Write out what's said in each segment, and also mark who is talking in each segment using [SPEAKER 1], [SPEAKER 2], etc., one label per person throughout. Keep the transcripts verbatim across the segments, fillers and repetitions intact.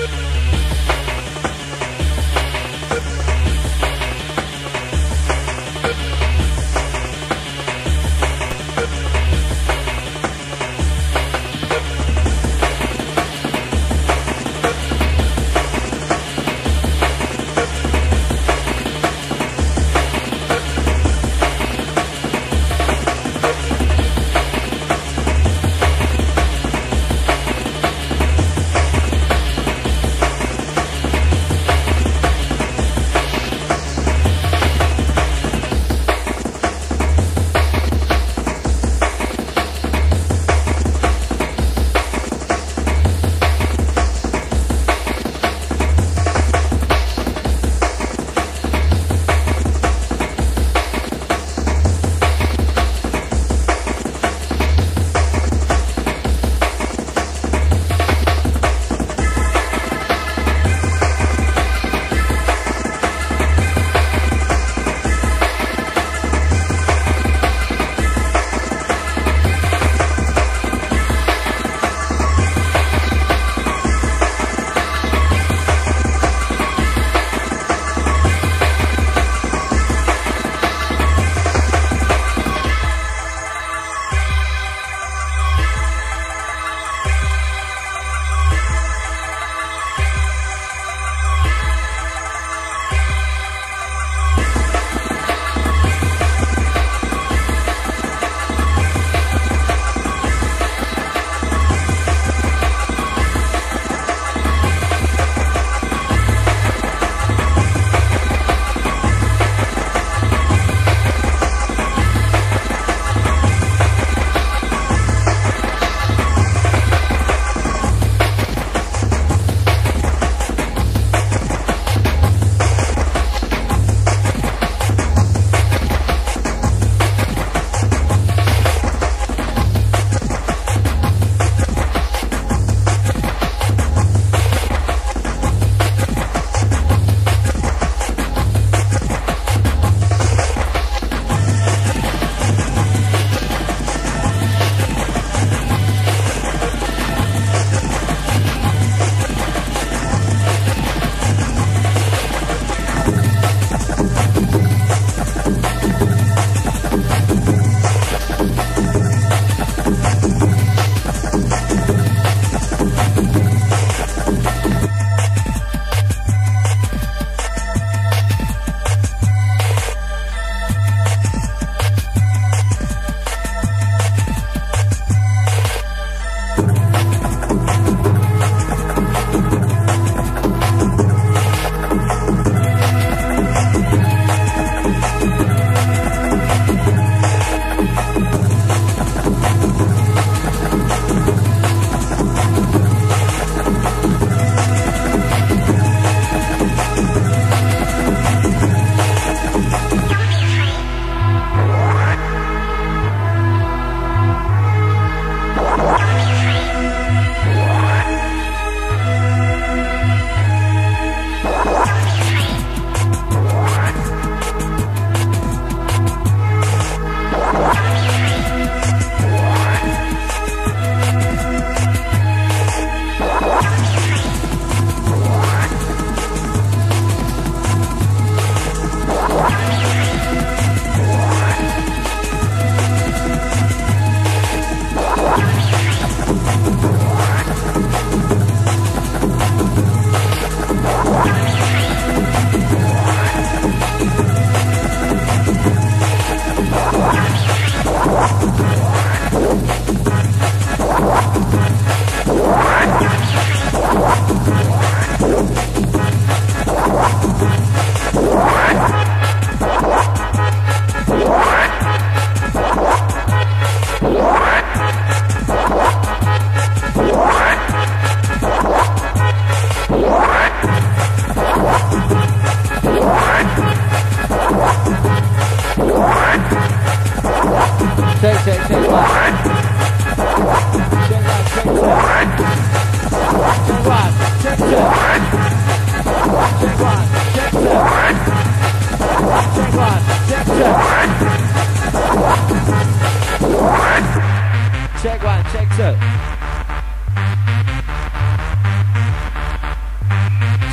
[SPEAKER 1] Check one, check two.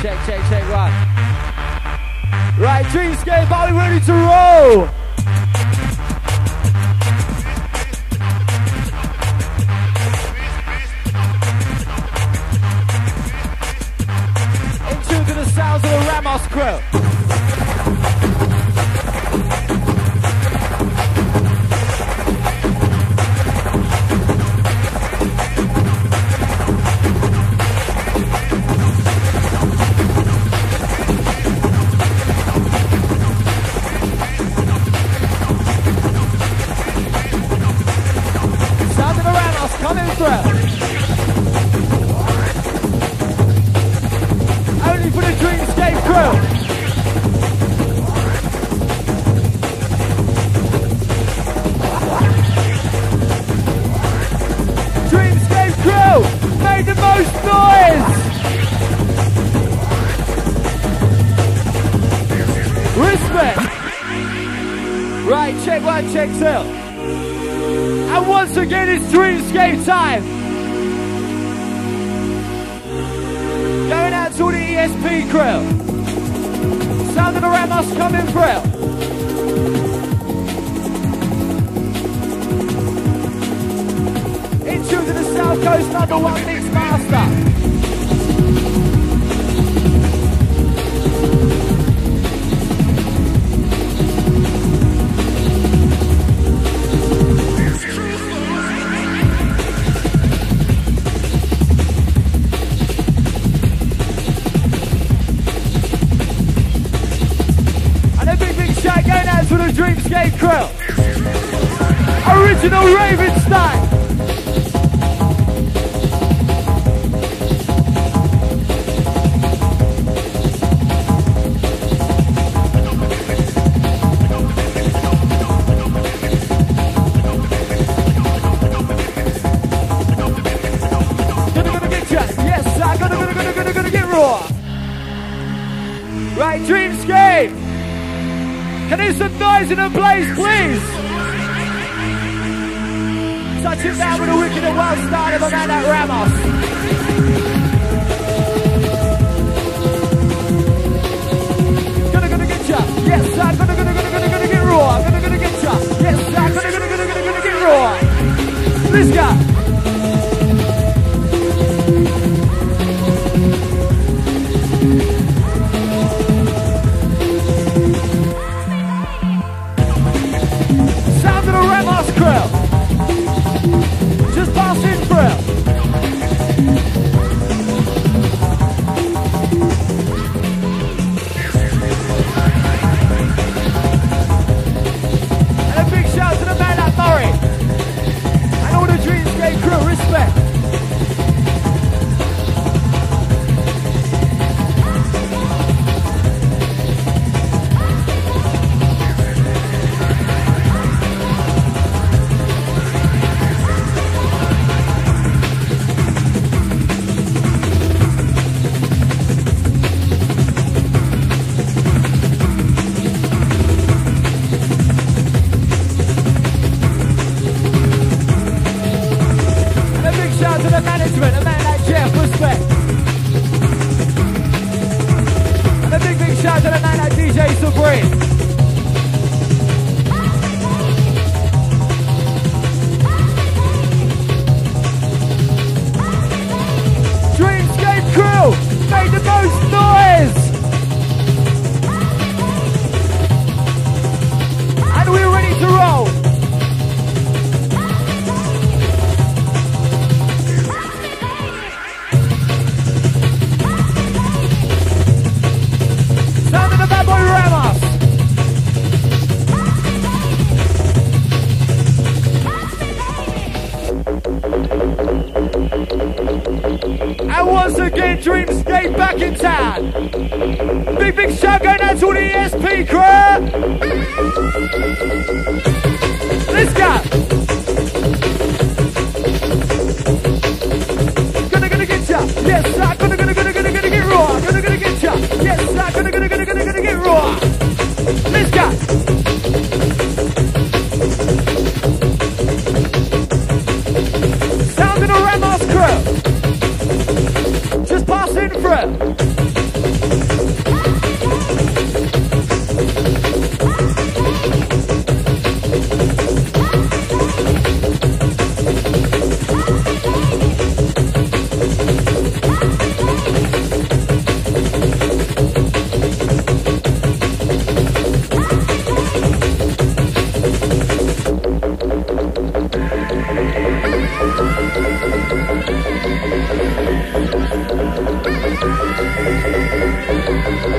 [SPEAKER 1] Check, check, check, one. Right, Dreamscape, are we ready to roll? In tune to the sounds of the Ramos crew. Only for the Dreamscape crew. Dreamscape crew, make the most noise. Respect. Right, check one, check two. And once again, it's Dreamscape time. Going out to all the E S P crew. Sound of the Ramos coming through. In tune to the South Coast number one mix master. To the Dreamscape crew. Original Raven style. Gonna gonna get ya. Yes, I'm gonna gonna gonna gonna gonna get raw. Right, Dreamscape. Can I hear some noise in the place, please? Touch it down with a wicked and well style of a man like Ramos. Gonna gonna get ya. Yes, I'm gonna gonna gonna gonna gonna get raw. Gonna gonna get ya. Yes, I'm gonna gonna gonna gonna gonna get raw. Let's go. Just passing through. And a big shout to the man at Murray and all the Dreamscape crew. Respect. Dreamscape back in town. Big, big shout going out to all the E S P crew. Let's go. Gonna, gonna get ya. Yes, I'm gonna, gonna, gonna, gonna, gonna get raw. Gonna, gonna get ya. Yes, I'm gonna, gonna, gonna, gonna, gonna get raw. Let's go. Sound of the Ramos crew. Just passing through.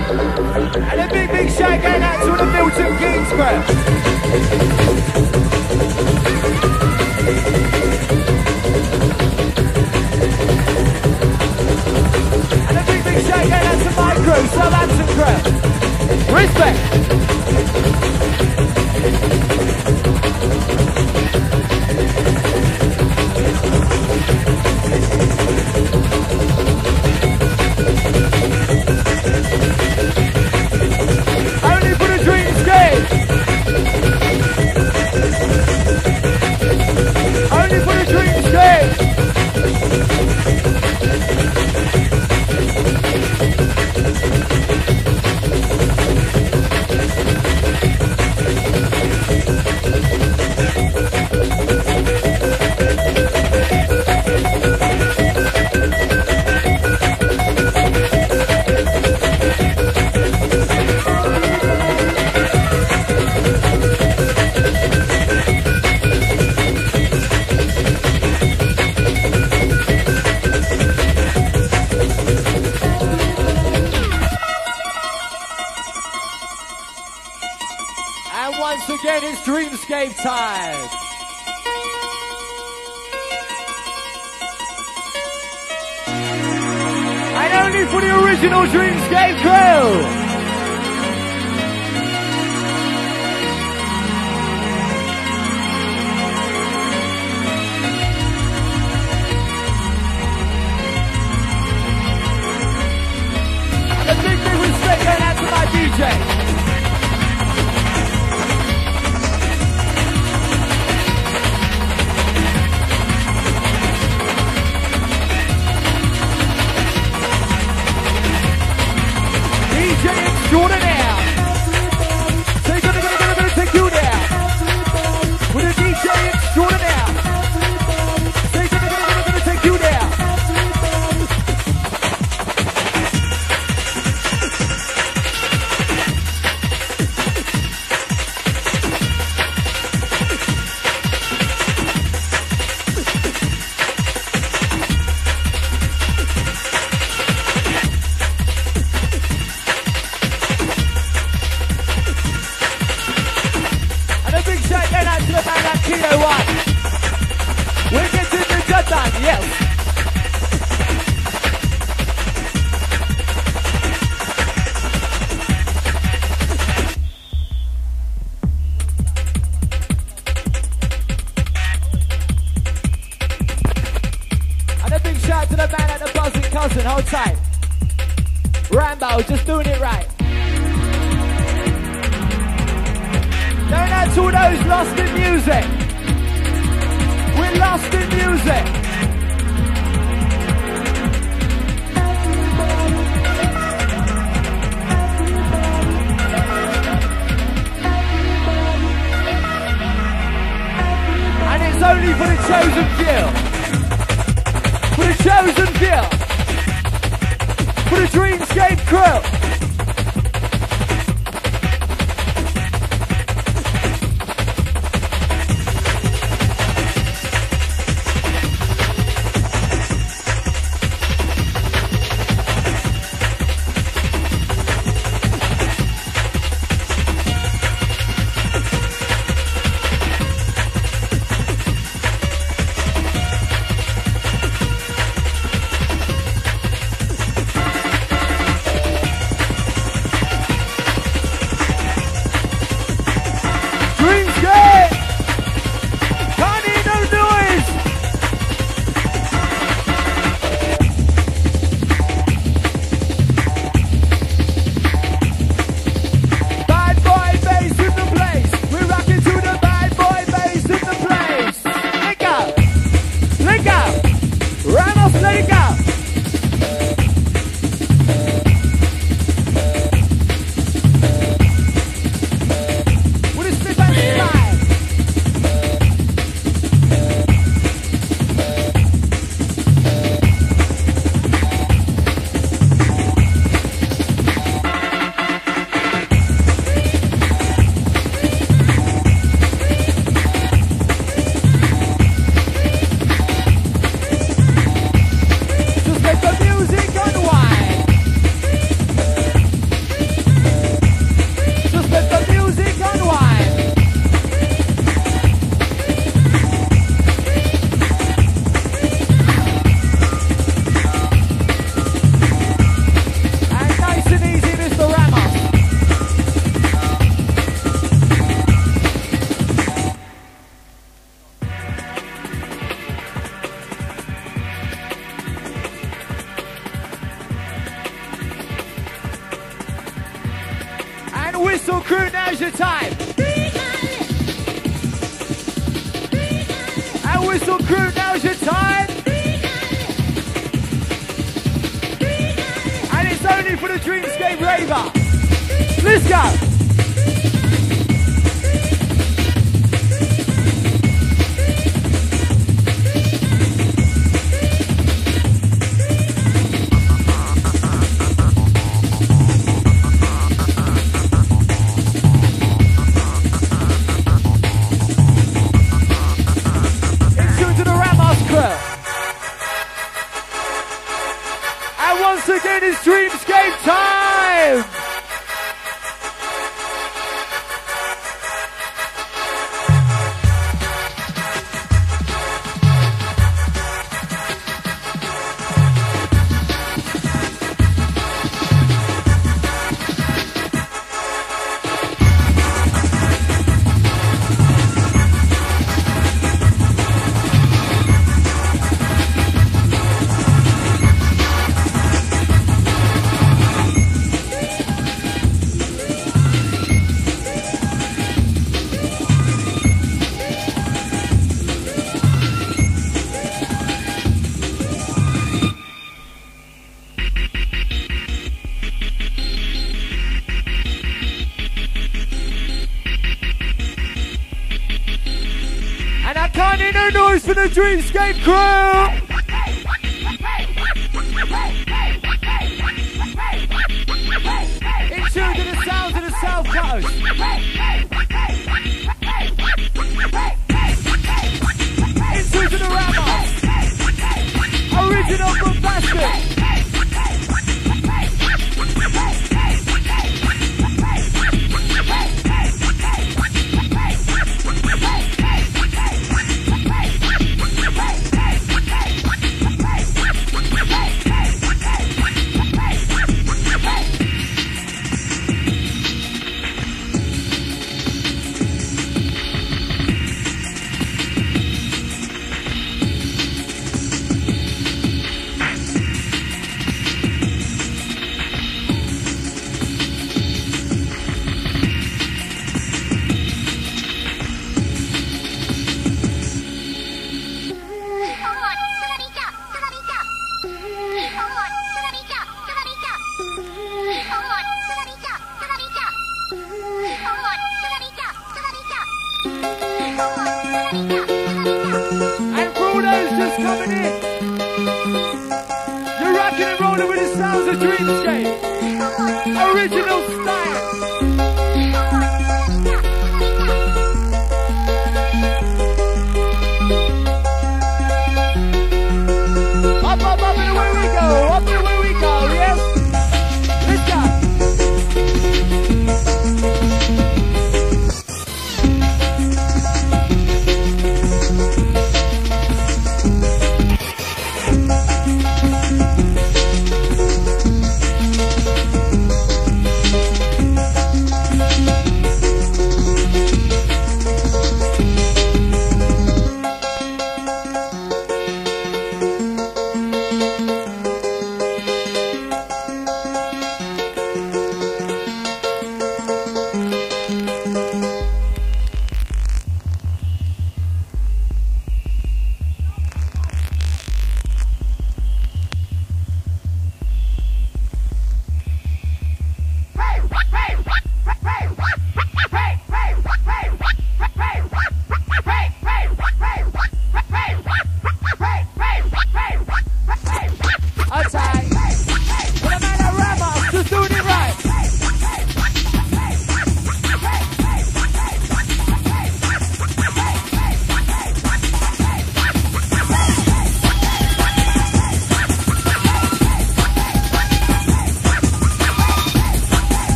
[SPEAKER 1] And a big, big shout going out to the Milton Keynes crew. And a big, big shout going out to my crew, Southampton crew. Respect. Only for the dreamscape. Only for the dreamscape. Again, it's Dreamscape time. And only for the original Dreamscape crew. And a big, big respect going out to my D J. Extraordinaire. So you're gonna, gonna, gonna, gonna take you there. With a D J extraordinaire. So you're gonna, gonna, gonna, gonna take you there. Kilo one. We're getting the job done, yes. And a big shout to the man at the buzzing cousin, hold tight. Rambo, just doing it right. Going out to all those lost in music. We're lost in music. And it's only for the chosen few. For the chosen few. For the Dreamscape crew. And Whistle Crew, now's your time. And Whistle Crew, now's your time. And it's only for the Dreamscape Raver. Let's go. Again, it's Dreamscape time! Noise for the Dreamscape crew! In tune to the sounds of the South Coast. In tune to the Ramos. Original bombastic. And Bruno's just coming in. You're rocking and rolling with the sounds of Dreamscape. Original style. Up, up, up, and away we go. Up and away we go, yes? Let's go.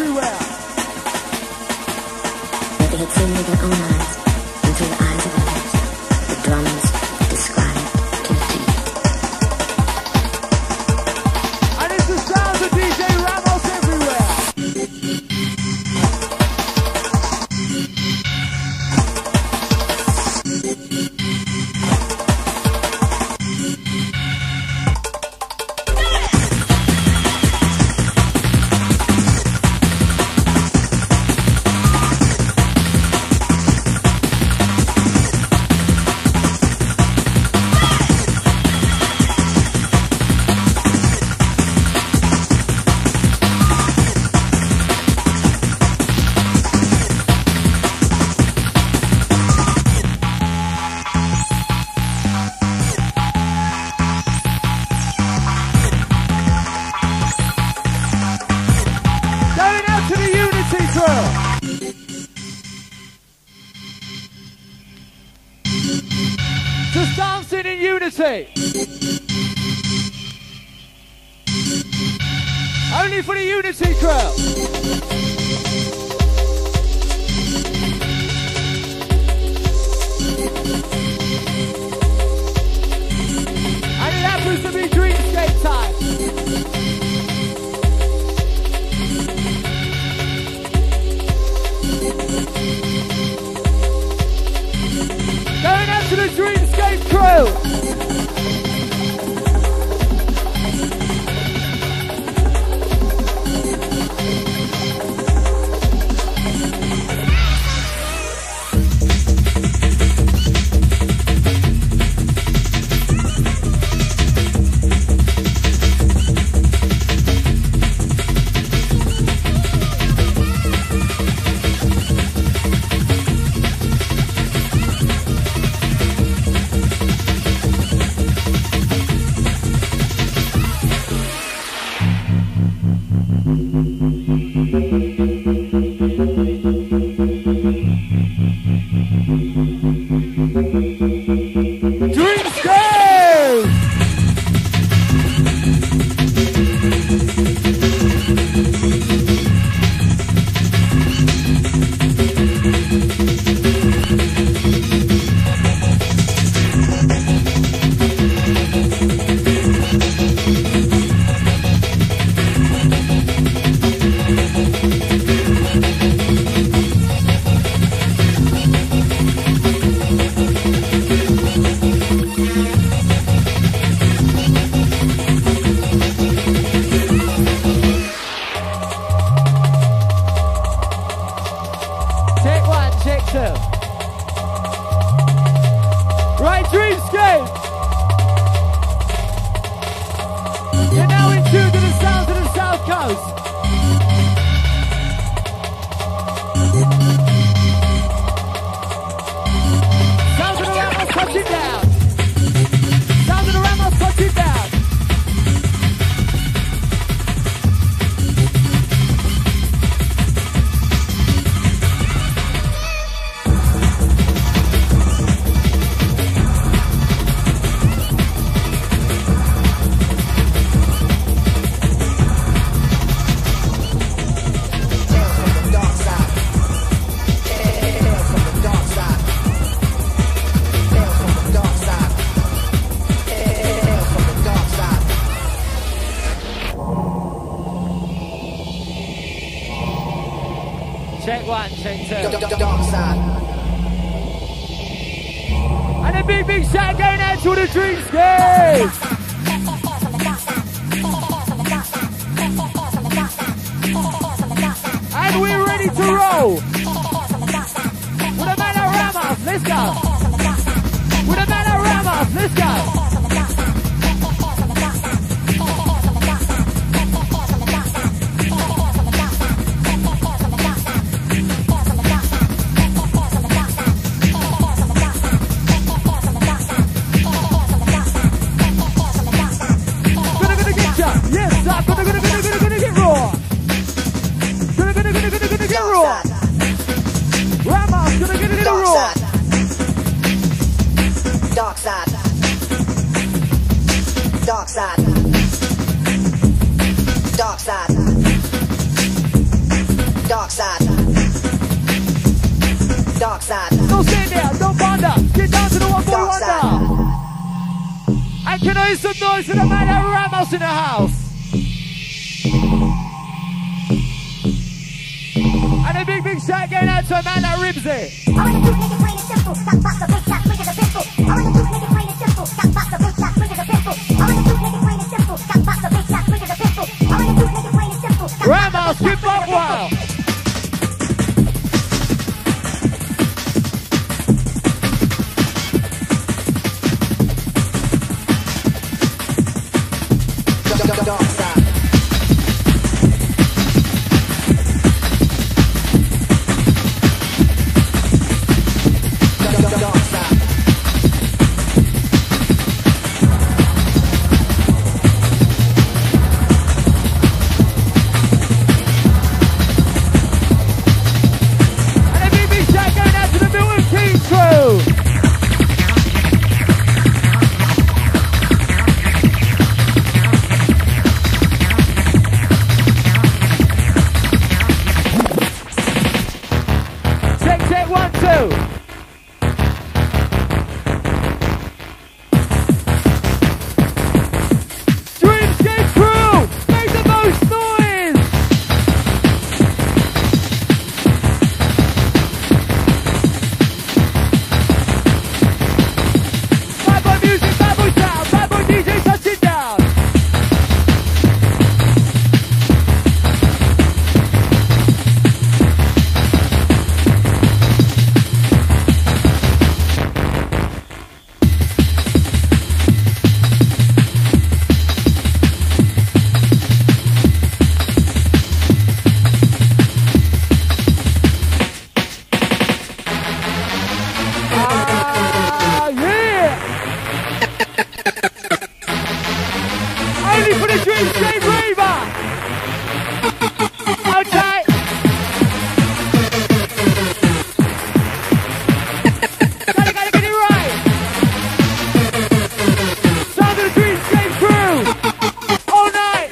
[SPEAKER 1] everywhere.
[SPEAKER 2] But they had seen with their own eyes, and through the eyes of others, the drums described to the T.
[SPEAKER 1] And it's the sounds of D J Ramos everywhere. Just dancing in unity. Only for the unity crew. And it happens to be Dreamscape time. Going out to the Dreamscape crew. Right, Dreamscape! You're now in tune to the sounds of the South Coast. Sounds of the Ramos touching down. Sounds of the Ramos touching down. Check one, check two.
[SPEAKER 3] Dark side.
[SPEAKER 1] And a big, big shout going out to the Dreamscape! And we're ready to roll! With a man of Ramos, let's go! With a man of Ramos, let's go!
[SPEAKER 3] Dark side. Dark side. Dark side. Dark side. Dark side.
[SPEAKER 1] Don't stand there, don't wander. Get down to the one boy
[SPEAKER 3] Dark
[SPEAKER 1] wonder.
[SPEAKER 3] side.
[SPEAKER 1] And can I hear some noise for the man at Ramos in the house? And a big, big shout going out to a man that rips it.
[SPEAKER 4] I wanna do make it plain and simple. Stop, pop the big shot, quick as a pistol. I wanna do make it plain and simple. Stop, pop the big shot, quick as a pistol. I wanna do make it plain and simple. Stop, pop the big shot, quick as a pistol. I wanna do make it plain and simple. Stop,
[SPEAKER 1] Ramos, keep up well.
[SPEAKER 3] Dark side. Dark side.
[SPEAKER 1] And a big, big shout going out to the Milton Keynes crew. Check, check, one, two. Dreamscape crew, make the most noise. Bad boy music, bad boy sound, bad boy D J, touch it down. Ah, yeah! Only for the Dreamscape Raver! Okay! Gotta, gotta get it right! Sound of the Dreamscape crew! All night!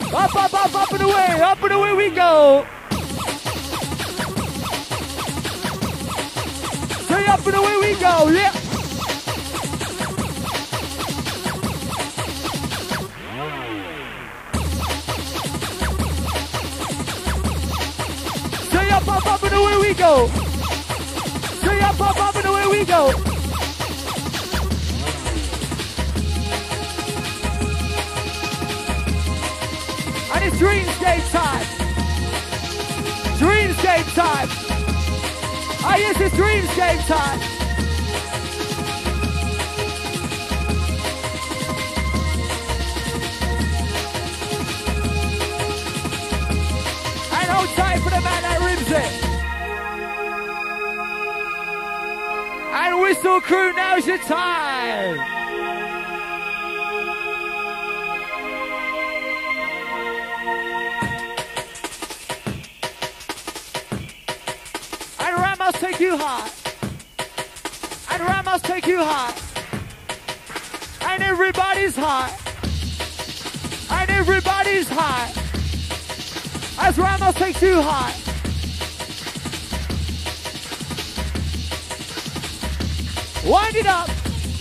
[SPEAKER 1] Up, up, up, up and away, up and away we go. Say up and away we go, yeah. Say up, up, up and away we go. Say up, up, up and away we go. And it's Dreamscape time. Dreamscape time. Ah, yes, it's Dreamscape time. And hold tight for the man that rims it. And Whistle Crew, now's your time. Take you high, and Ramos take you high, and everybody's high, and everybody's high, as Ramos takes you high. Wind it up.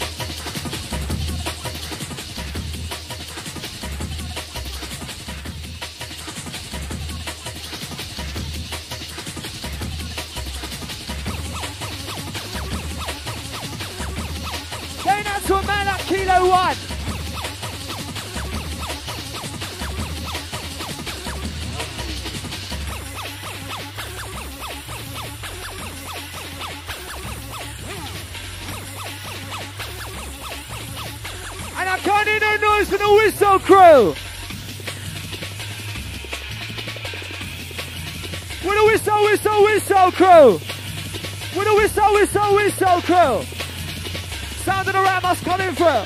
[SPEAKER 1] To a man at Kilo One. And I can't hear no noise from the Whistle Crew. With a whistle, whistle, whistle crew. With a whistle, whistle, whistle crew. Sound of the Ramos coming through.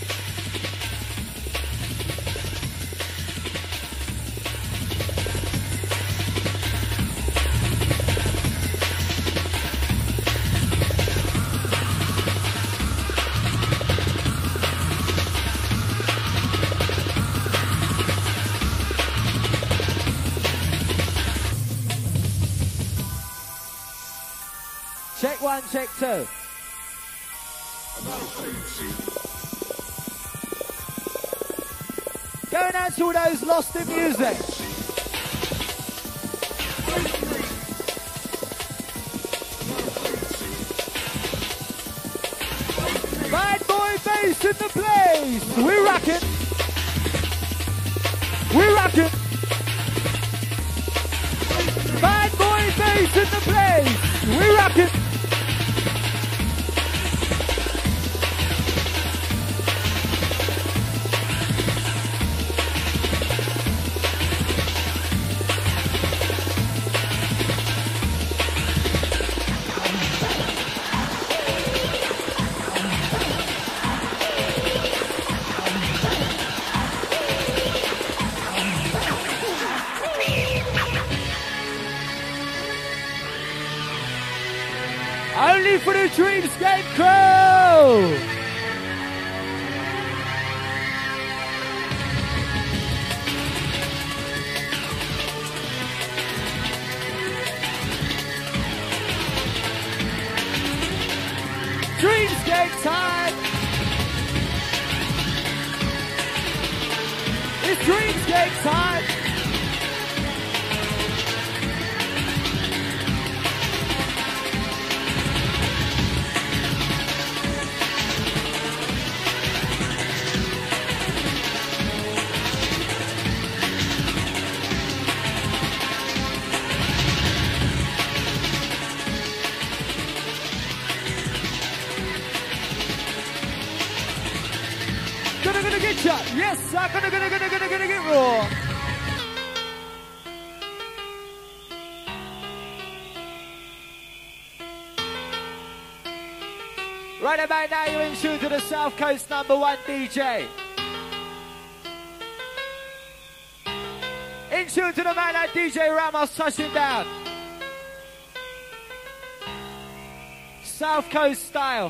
[SPEAKER 1] Check one, check two. Going out to all those lost in music. Bad boy bass in the place. We rock it. We rock it. Bad boy bass in the place. We rock it. Only for the Dreamscape crew! Dreamscape time! It's Dreamscape time! Gonna gonna get ya. Yes, I'm gonna gonna gonna gonna gonna get raw. Right about now, you're in tune to the South Coast number one D J. In tune to the man like D J Ramos touching down. South Coast style.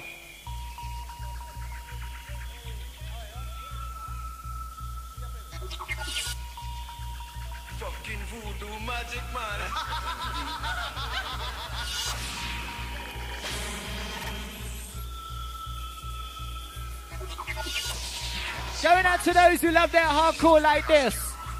[SPEAKER 5] Fucking voodoo magic man.
[SPEAKER 1] Going out to those who love their hardcore like this.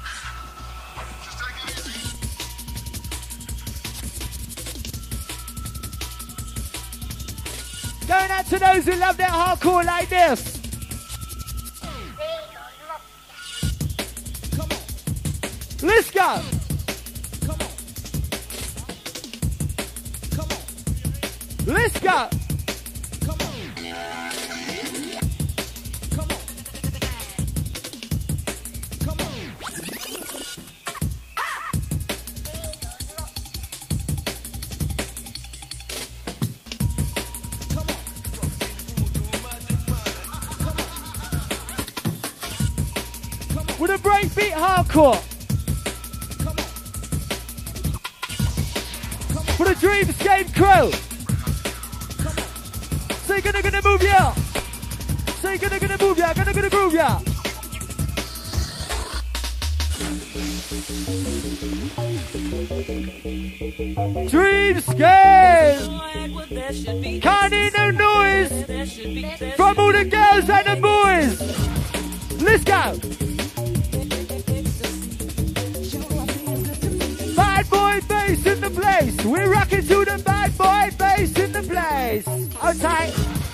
[SPEAKER 1] Going out to those who love their hardcore like this. Come on. Let's go. Come on. Come on. Let's go. Come on. Come on. Come on. With a breakbeat hardcore. Come on. Come on. For the Dreamscape crew. Come on. Say gonna gonna move ya. Say gonna gonna move ya. Gonna gonna groove ya. Dreamscape. Can't hear no noise from all the girls and the boys. Let's go. Bad boy bass in the place. We're rocking to the bad boy bass in the place. Okay.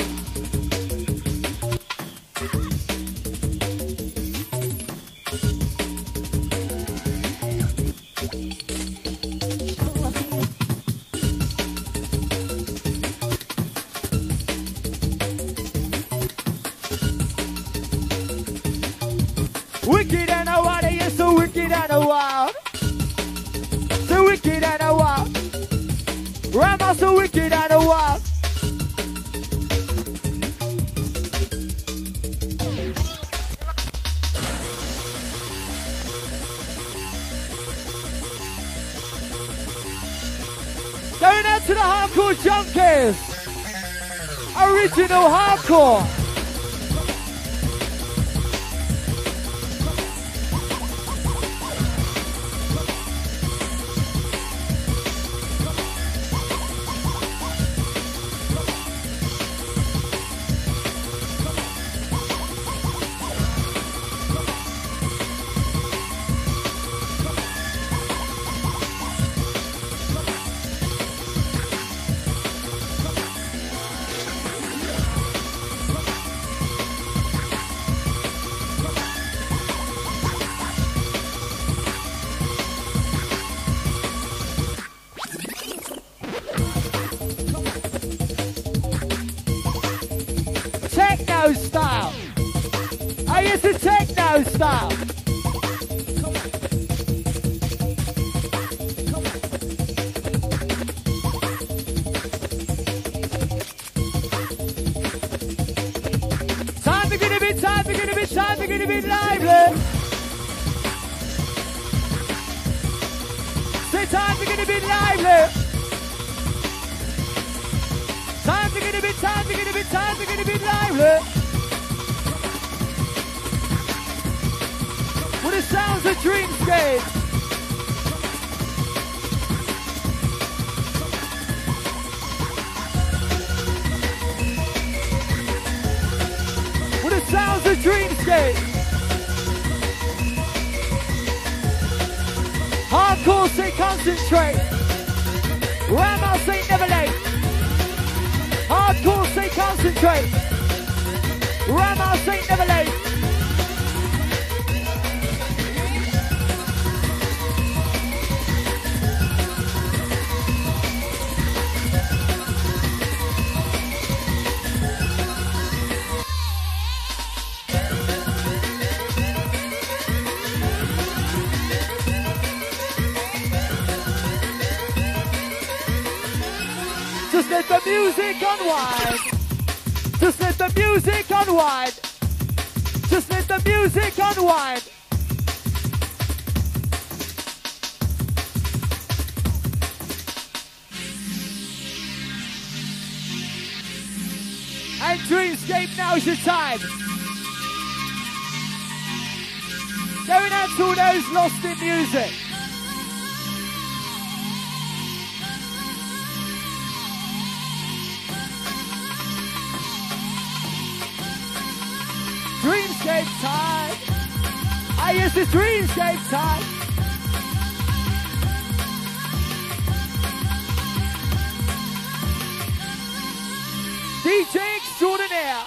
[SPEAKER 1] Wicked and a wild, you're so wicked and a wild. So wicked and a wild. Rama so wicked and a wild. Going out to the hardcore junkies. Original hardcore. Techno style. I used to techno style. Come on. Come on. Time to get a bit, time to get a bit, time to get a bit lively. Say time to get a bit lively. Time to get a bit, time to get a bit, time to get a bit lively. With the sounds of Dreamscape. With the sounds of Dreamscape. Hardcore say concentrate. Rama say never late. Hardcore say concentrate. Rama say never late. Just let the music unwind. Just let the music unwind. Just let the music unwind. And Dreamscape, now's your time. Going out to all those lost in music. Dreamscape time. Ah, yes, it's Dreamscape time. D J extraordinaire.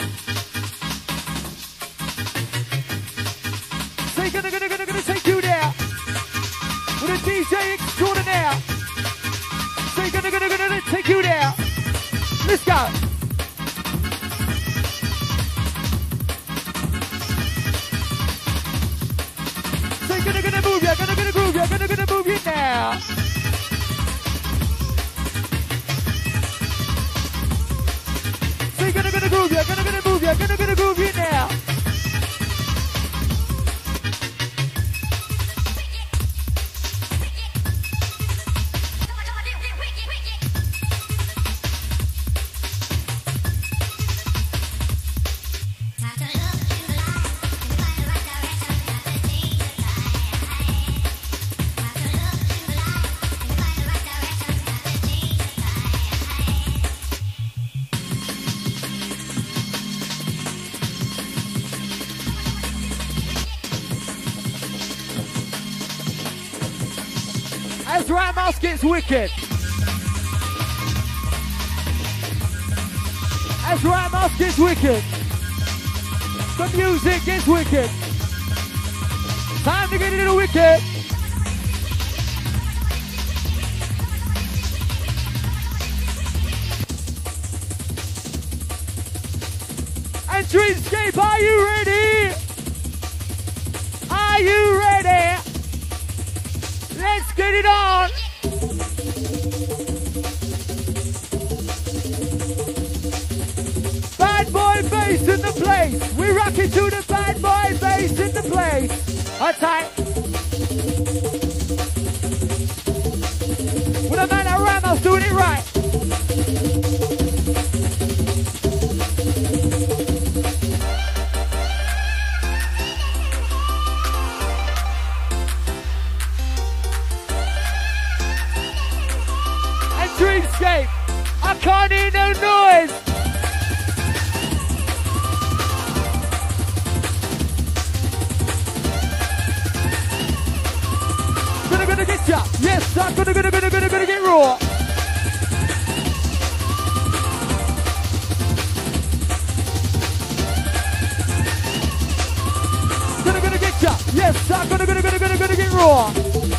[SPEAKER 1] Say, gonna, gonna, gonna, gonna take you there. With a D J extraordinaire. Say, gonna, gonna, gonna, gonna take you there. Let's go. Say, gonna, gonna move ya, gonna, gonna groove ya, gonna, gonna move you now. Say, gonna, gonna groove ya, gonna, gonna move ya, gonna, gonna groove you now. As Ramos gets wicked. As Ramos gets wicked. The music gets wicked. Time to get a little wicked. And Dreamscape, are you ready? Are you ready? Let's get it on! Bad boy bass in the place. We rock it to the bad boy bass in the place. Attack. With a man at Ramos doing it right. Dreamscape, I can't hear no noise. Gonna gonna get ya. Yes, I'm gonna gonna gonna gonna gonna get raw. Gonna gonna get ya. Yes, I'm gonna gonna gonna gonna gonna get raw.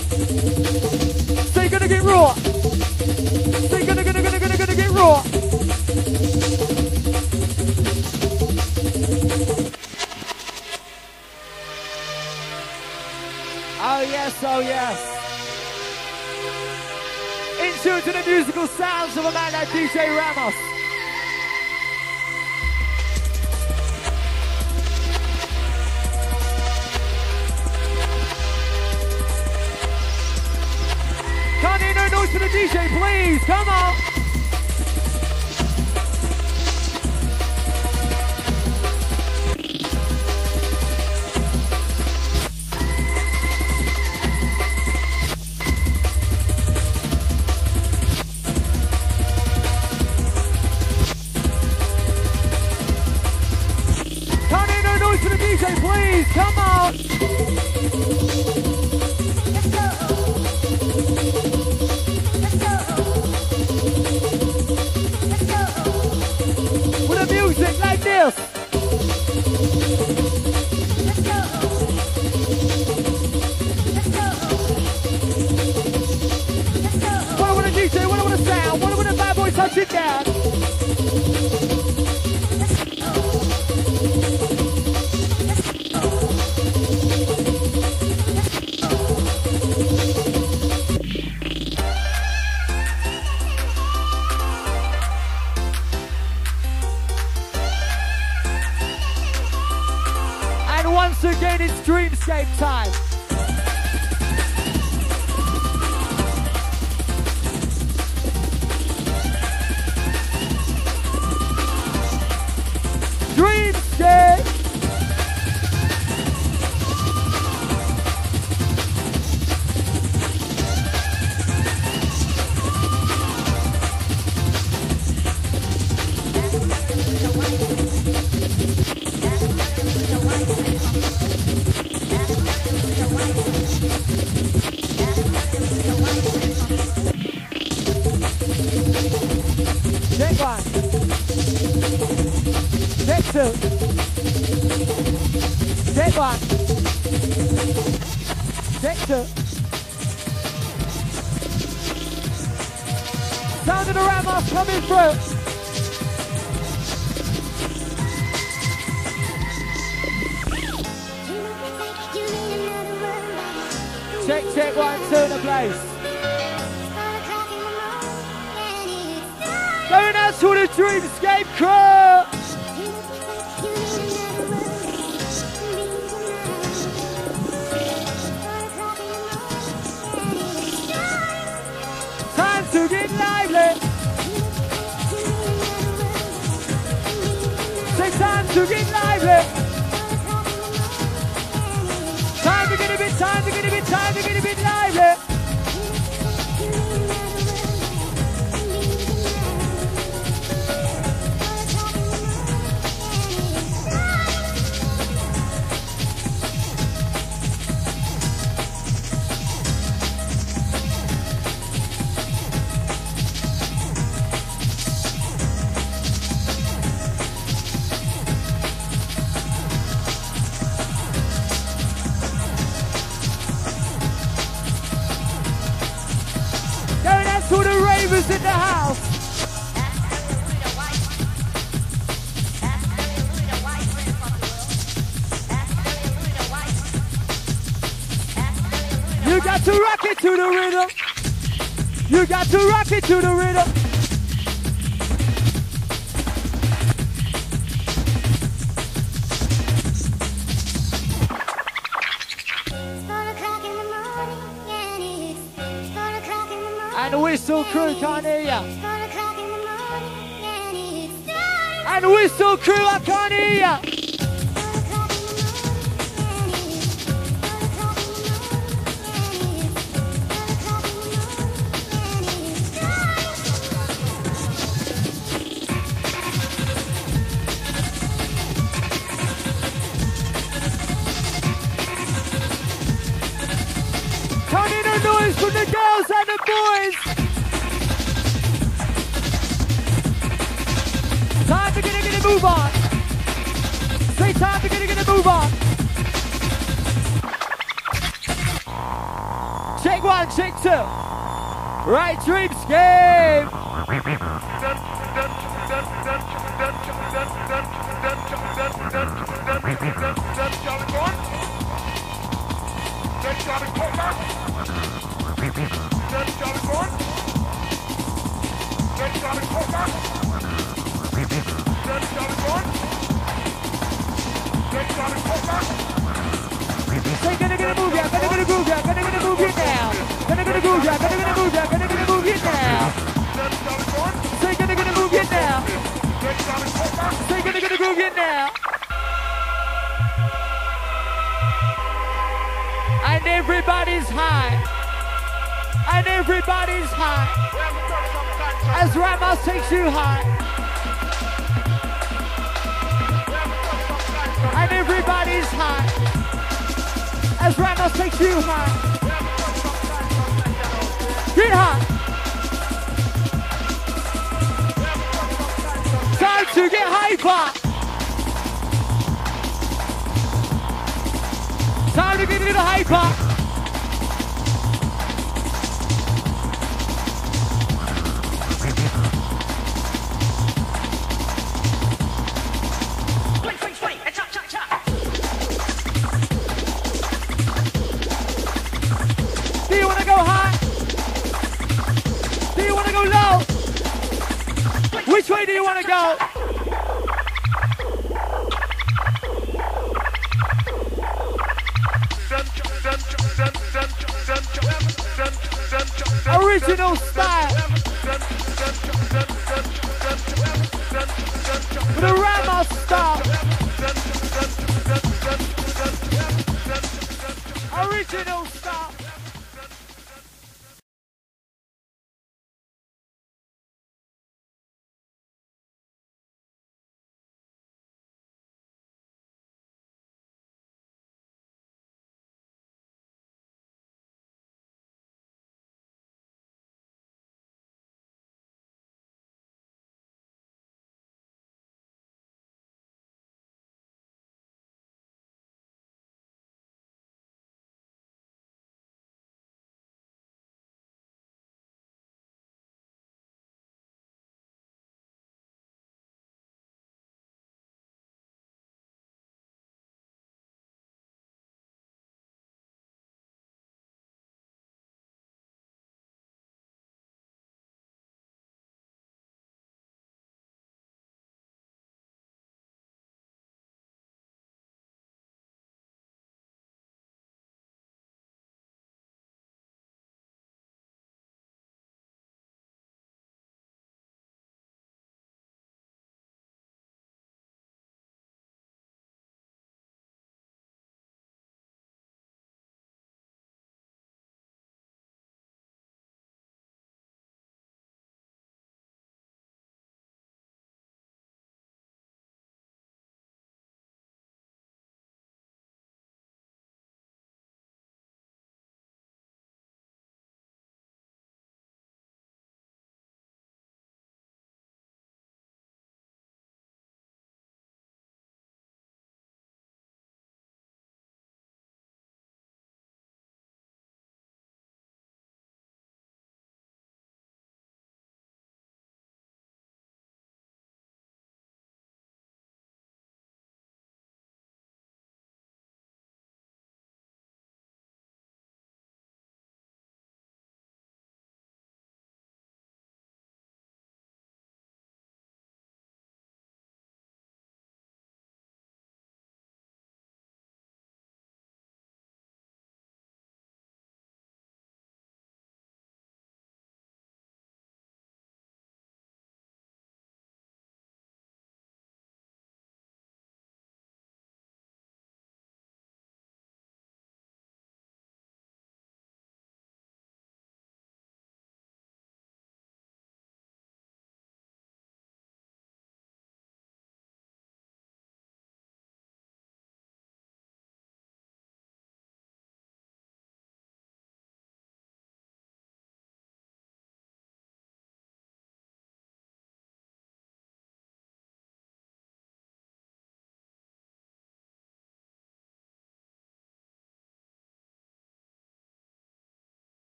[SPEAKER 1] Say gonna get raw. Say gonna gonna gonna gonna gonna get raw. Oh yes, oh yes. In tune to the musical sounds of a man like D J Ramos. Can't hear no noise for the D J, please. Come on. Can't hear no noise for the D J, please. Come on. Music like this. What about a D J? What about a sound? What about a bad boy touch it down? Once again, it's Dreamscape time. Dreamscape. Sector. Sound of the Ramos coming through. Check, check, one, two in the place. Going out to the Dreamscape crew. Time to get lively. Say time to get lively. Time to get a bit, time to get a bit, time to get a bit lively. In the house. You got to rock it to the rhythm. You got to rock it to the rhythm. And the Whistle crew can't hear ya. And the Whistle crew, I can't hear ya. Turn in the noise from the girls and the boys. Time to get it, get it, move on. Say time to get it, get it, move on. Check one, check two. Right, Dreamscape. Say gonna get a move ya, gonna get a move ya, gonna get a move it now. Gonna get a move ya, gonna get a move ya, gonna get a move it now. Say gonna get a move it now. Say gonna get a move it now. And everybody's high. And everybody's high. As Ramos takes you high. And everybody's high. As Ramos takes you high. Get high. Time to get hyper. Time to get a little hyper. Do you want to go high? Do you want to go low? Which way do you want to go? Original style. The Ramos style. Original style.